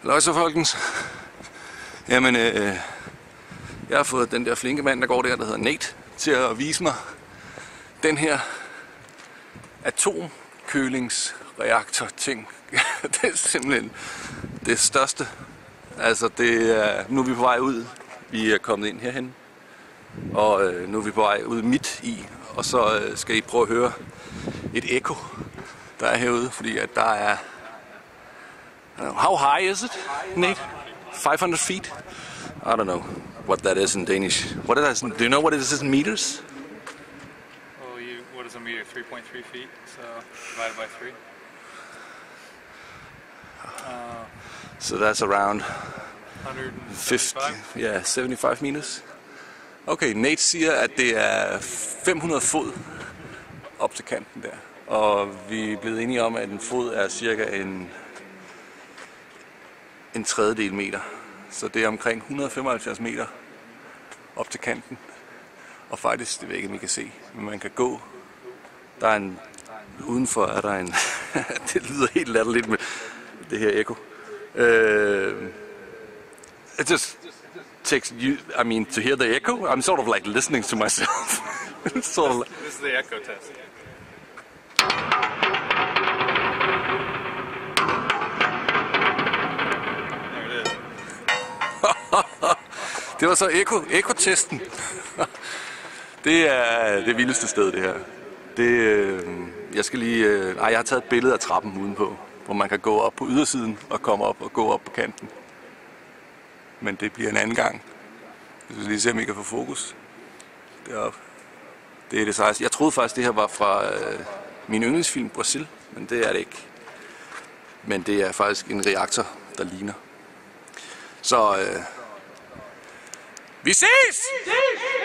Halløj så folkens. Jamen, jeg har fået den der flinke mand, der går der hedder Nate, til at vise mig den her atomkølingsreaktor ting. Det er simpelthen det største. Altså, nu er vi på vej ud. Vi er kommet ind herhen. Og nu er vi på vej ud midt i. Og så skal I prøve at høre et ekko, der er herude, fordi at der er... How high is it, Nate? 500 feet? I don't know what that is in Danish. What is that? Do you know what it is in meters? Well, what is a meter? 3.3 feet, so divided by 3. So that's around 150. 75 meters. Okay, Nate siger, at det er 500 fod op til kanten der. Og vi er blevet enige om, at en fod er cirka en tredjedel meter. Så det er omkring 175 meter op til kanten. Og faktisk, det ved jeg ikke, om I kan se, men man kan gå. Der er udenfor er der en, det lyder helt latterligt med det her ekko. It just takes you, I mean, to hear the echo, I'm sort of like listening to myself. Sort of like, This is the echo test. There it is. det var så ekotesten. Det er det vildeste sted, det her. Jeg skal lige... jeg har taget et billede af trappen udenpå, hvor man kan gå op på ydersiden og komme op og gå op på kanten. Men det bliver en anden gang. Jeg skal lige se, om I kan få fokus deroppe. Det er det sejeste. Jeg troede faktisk, det her var fra min yndlingsfilm Brasil, men det er det ikke. Men det er faktisk en reaktor, der ligner. Så vi ses!